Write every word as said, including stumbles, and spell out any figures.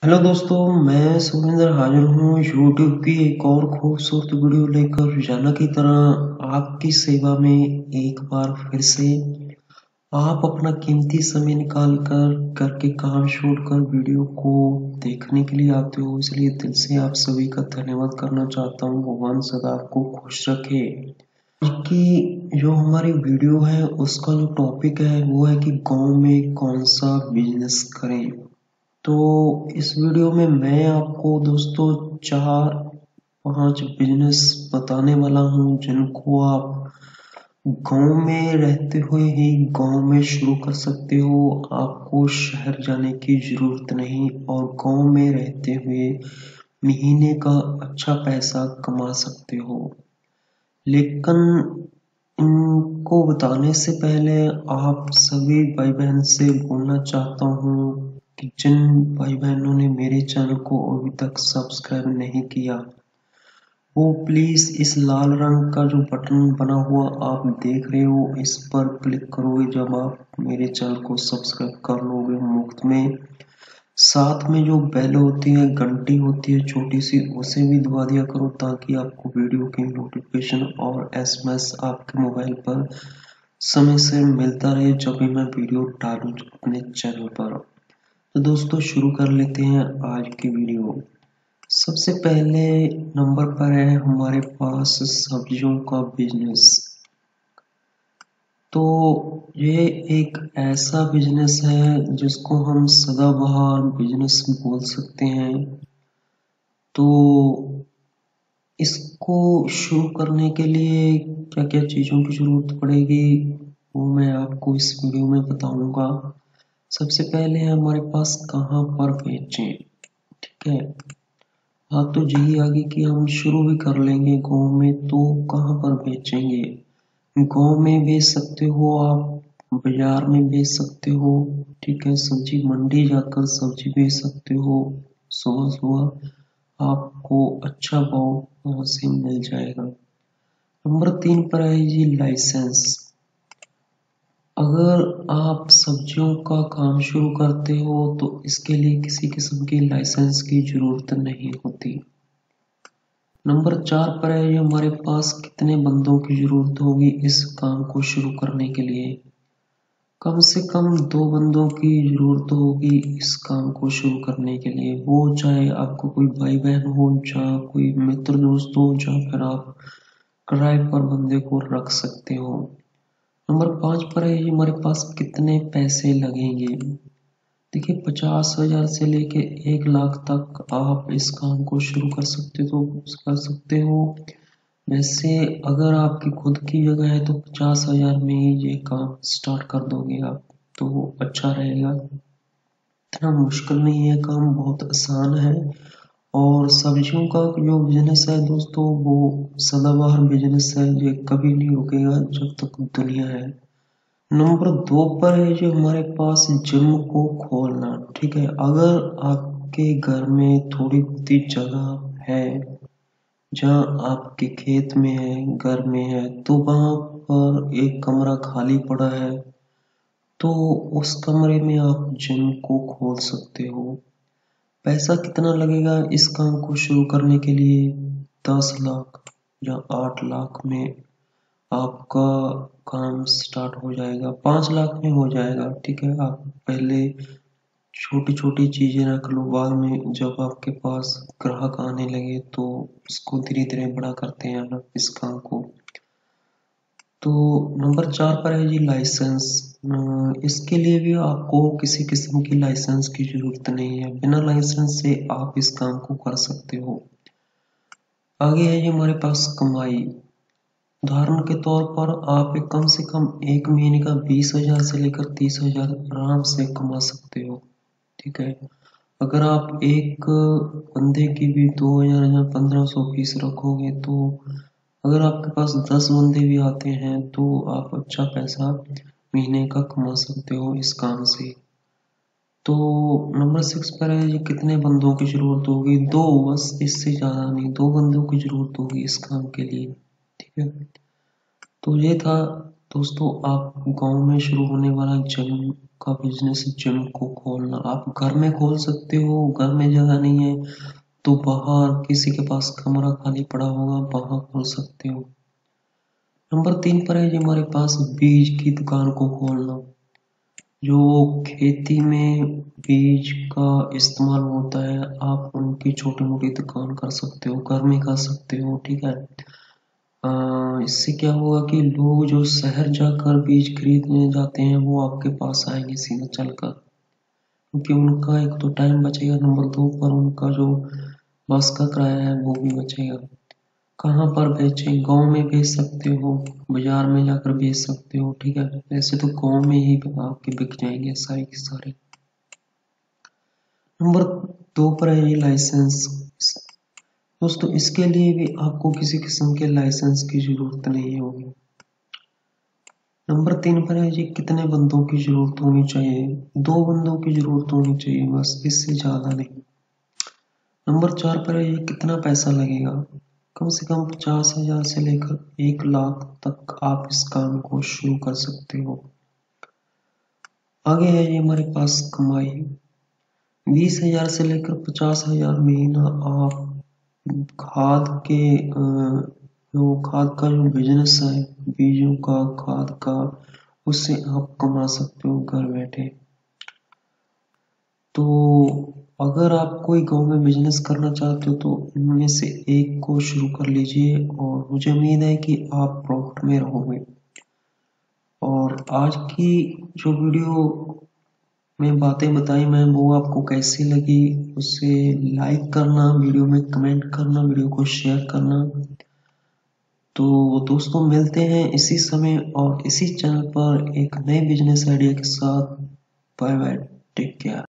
Hello दोस्तों, मैं सुरेंद्र हाजिर हूँ यूट्यूब की एक और खूबसूरत वीडियो लेकर रोजाना की तरह आपकी सेवा में एक बार फिर से। आप अपना कीमती समय निकाल कर घर के काम छोड़कर वीडियो को देखने के लिए आते हो, इसलिए दिल से आप सभी का धन्यवाद करना चाहता हूँ। भगवान सदा आपको खुश रखे। आज की जो हमारी वीडियो है उसका जो टॉपिक है वो है कि गांव में कौन सा बिजनेस करें। तो इस वीडियो में मैं आपको दोस्तों चार पांच बिजनेस बताने वाला हूँ जिनको आप गांव में रहते हुए ही गांव में शुरू कर सकते हो। आपको शहर जाने की जरूरत नहीं और गांव में रहते हुए महीने का अच्छा पैसा कमा सकते हो। लेकिन इनको बताने से पहले आप सभी भाई बहन से बोलना चाहता हूँ कि जिन भाई बहनों ने मेरे चैनल को अभी तक सब्सक्राइब नहीं किया वो प्लीज इस लाल रंग का जो बटन बना हुआ आप देख रहे हो इस पर क्लिक करोगे जब आप मेरे चैनल को सब्सक्राइब कर लोगे मुफ्त में। साथ में जो बेल होती है, घंटी होती है छोटी सी, उसे भी दबा दिया करो ताकि आपको वीडियो की नोटिफिकेशन और एसएमएस आपके मोबाइल पर समय से मिलता रहे जब भी मैं वीडियो डालूं अपने चैनल पर। तो दोस्तों शुरू कर लेते हैं आज की वीडियो। सबसे पहले नंबर पर है हमारे पास सब्जियों का बिजनेस। तो ये एक ऐसा बिजनेस है जिसको हम सदाबहार बिजनेस बोल सकते हैं। तो इसको शुरू करने के लिए क्या क्या चीज़ों की ज़रूरत पड़ेगी वो मैं आपको इस वीडियो में बताऊंगा। सबसे पहले हमारे पास कहाँ पर बेचें, ठीक है। हाँ, तो यही आगे कि हम शुरू भी कर लेंगे गाँव में, तो कहाँ पर बेचेंगे। गाँव में बेच सकते हो आप, बाजार में बेच सकते हो, ठीक है। सब्जी मंडी जाकर सब्जी बेच सकते हो। सुबह सुबह आपको अच्छा भाव वहाँ से मिल जाएगा। नंबर तीन पर है जी लाइसेंस। अगर आप सब्जियों का काम शुरू करते हो तो इसके लिए किसी किस्म की लाइसेंस की जरूरत नहीं होती। नंबर चार पर है ये हमारे पास कितने बंदों की जरूरत होगी इस काम को शुरू करने के लिए। कम से कम दो बंदों की जरूरत होगी इस काम को शुरू करने के लिए। वो चाहे आपको कोई भाई बहन हो, चाहे कोई मित्र दोस्त हो, या फिर आप किराए पर बंदे को रख सकते हो। नंबर पाँच पर है हमारे पास कितने पैसे लगेंगे। देखिए, पचास हजार से लेके एक लाख तक आप इस काम को शुरू कर सकते तो कर सकते हो। वैसे अगर आपकी खुद की जगह है तो पचास हजार में ही ये काम स्टार्ट कर दोगे आप तो अच्छा रहेगा। इतना मुश्किल नहीं है, काम बहुत आसान है। और सब्जियों का जो बिजनेस है दोस्तों वो सदाबहार बिजनेस है, ये कभी नहीं रुकेगा जब तक दुनिया है। नंबर दो पर है जो हमारे पास जिम को खोलना, ठीक है। अगर आपके घर में थोड़ी बहुत जगह है, जहाँ आपके खेत में है, घर में है, तो वहां पर एक कमरा खाली पड़ा है तो उस कमरे में आप जिम को खोल सकते हो। पैसा कितना लगेगा इस काम को शुरू करने के लिए। दस लाख या आठ लाख में आपका काम स्टार्ट हो जाएगा। पाँच लाख में हो जाएगा, ठीक है। आप पहले छोटी छोटी चीजें रख लो, बाद में जब आपके पास ग्राहक आने लगे तो उसको धीरे धीरे बड़ा करते हैं आप इस काम को। तो नंबर चार पर है जी लाइसेंस। इसके लिए भी आपको किसी किस्म की लाइसेंस की जरूरत नहीं है, बिना लाइसेंस से आप इस काम को कर सकते हो। आगे है जी हमारे पास कमाई। उदाहरण के तौर पर आप एक कम से कम एक महीने का बीस हजार से लेकर तीस हजार आराम से कमा सकते हो, ठीक है। अगर आप एक बंदे की भी दो हजार या पंद्रह सौ फीस रखोगे तो अगर आपके पास दस बंदे भी आते हैं तो आप अच्छा पैसा महीने का कमा सकते हो इस काम से। तो नंबर सिक्स पर है ये कितने बंदों की जरूरत होगी। दो, बस, इससे ज्यादा नहीं। दो बंदों की जरूरत होगी इस काम के लिए, ठीक है। तो ये था दोस्तों आप गांव में शुरू होने वाला जिम का बिजनेस जिम को खोलना। आप घर में खोल सकते हो, घर में जगह नहीं है तो बाहर किसी के पास कमरा खाली पड़ा होगा वहां खोल सकते हो। नंबर तीन पर है जी हमारे पास बीज की दुकान को खोलना। जो खेती में बीज का इस्तेमाल होता है आप उनकी छोटी मोटी दुकान कर सकते हो, घर में कर सकते हो, ठीक है। आ, इससे क्या होगा कि लोग जो शहर जाकर बीज खरीदने जाते हैं वो आपके पास आएंगे सीधा चलकर, क्योंकि उनका एक तो टाइम बचेगा, नंबर दो पर उनका जो बस का किराया है वो भी बचेगा। कहाँ पर बेचें? गांव में बेच सकते हो, बाजार में जाकर बेच सकते हो, ठीक है। वैसे तो गांव में ही आपके बिक जाएंगे सारे के सारे। नंबर दो पर है ये लाइसेंस। दोस्तों इसके लिए भी आपको किसी किस्म के लाइसेंस की जरूरत नहीं होगी। नंबर तीन पर है जी कितने बंदों की जरूरत होनी चाहिए? दो बंदों की जरूरत होनी चाहिए बस, इससे ज्यादा नहीं। नंबर चार पर है ये कितना पैसा लगेगा? कम से कम पचास हजार से लेकर एक लाख तक आप इस काम को शुरू कर सकते हो। आगे है ये हमारे पास कमाई। बीस हजार से लेकर पचास हजार महीना आप खाद के जो खाद का जो बिजनेस है, बीजों का, खाद का, उससे आप कमा सकते हो घर बैठे। तो अगर आप कोई गांव में बिजनेस करना चाहते हो तो इनमें से एक को शुरू कर लीजिए और मुझे उम्मीद है कि आप प्रॉफिट में रहोगे। और आज की जो वीडियो में बातें बताई मैं वो आपको कैसी लगी उसे लाइक करना, वीडियो में कमेंट करना, वीडियो को शेयर करना। तो दोस्तों मिलते हैं इसी समय और इसी चैनल पर एक नए बिजनेस आइडिया के साथ। Bye bye, take care.